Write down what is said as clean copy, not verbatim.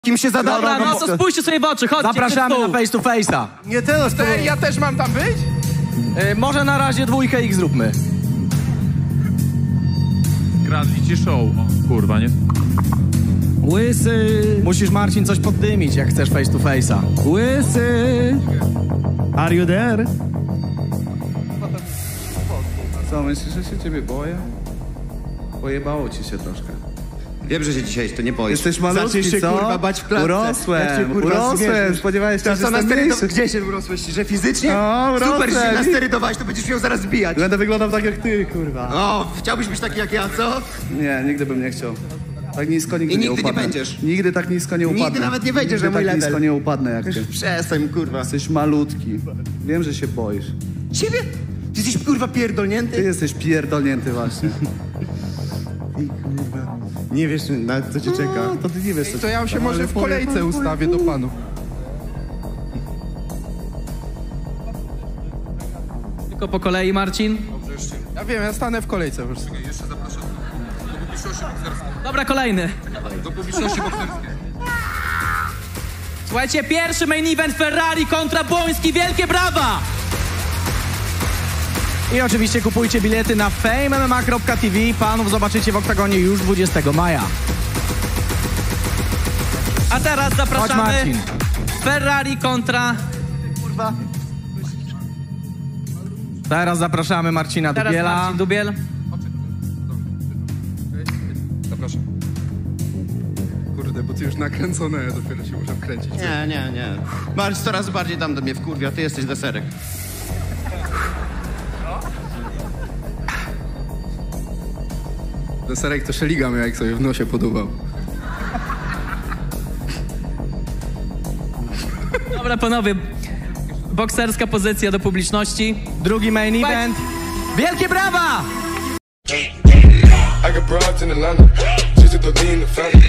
Kim się zada? Dobra, no to spójrzcie sobie w oczy, chodźcie. Zapraszamy na face to face'a. Nie teraz, to... Ja też mam tam być? Może na razie dwójkę ich zróbmy. Kradlicie show. O, kurwa, nie? Łysy. Musisz, Marcin, coś poddymić, jak chcesz face to face'a. Łysy. Are you there? Co, myślisz, że się ciebie boję? Pojebało ci się troszkę. Wiem, że się dzisiaj to nie boisz. Jesteś malutki, Zaczniesz się, co? kurwa, bać w klatce. Jak się, kurwa, Urosłem. zmierzysz. Spodziewałeś się, To że co, na jestem mniejszy. Gdzie się urosłeś? Że fizycznie? No, Super, urosłem. że się nasterydowałeś, to będziesz miał zaraz zbijać. Będę wyglądał tak jak ty, kurwa. O, chciałbyś być taki jak ja, co? Nie, nigdy bym nie chciał. Tak nisko nigdy I nie nigdy nie upadnę. będziesz. Nigdy tak nisko nie upadnę. Nigdy nawet nie wejdziesz na mój tak level. nisko nie upadnę jak ty. Przestań, kurwa. Jesteś malutki. Wiem, że się boisz. Ciebie? Ty jesteś, kurwa, pierdolnięty? Ty jesteś pierdolnięty właśnie. Nie wiesz, na co cię czeka. No, to ty nie wiesz, co To ja się czeka, może ale w powiem kolejce panu, ustawię do panów. Tylko po kolei, Marcin. Ja wiem, ja stanę w kolejce. Proszę. Dobra, kolejny. Do publiczności bokserskiej. Słuchajcie, pierwszy main event Ferrari kontra Błoński. Wielkie brawa! I oczywiście kupujcie bilety na famemma.tv. Panów zobaczycie w oktagonie już 20 maja. A teraz Chodź, zapraszamy Marcin. Ferrari kontra... Kurwa. Teraz zapraszamy Marcina Teraz Dubiela. Marcin Dubiel. Zapraszam. Kurde, bo ty już nakręcone, ja dopiero się muszę wkręcić. Nie. Marcin coraz bardziej tam do mnie wkurwia, ty jesteś deserek. Deserek to szeliga miał, jak sobie w nosie podobał. Dobra, panowie. Bokserska pozycja do publiczności. Drugi main event. Wielkie brawa! I got broads in Atlanta, just to lean the family.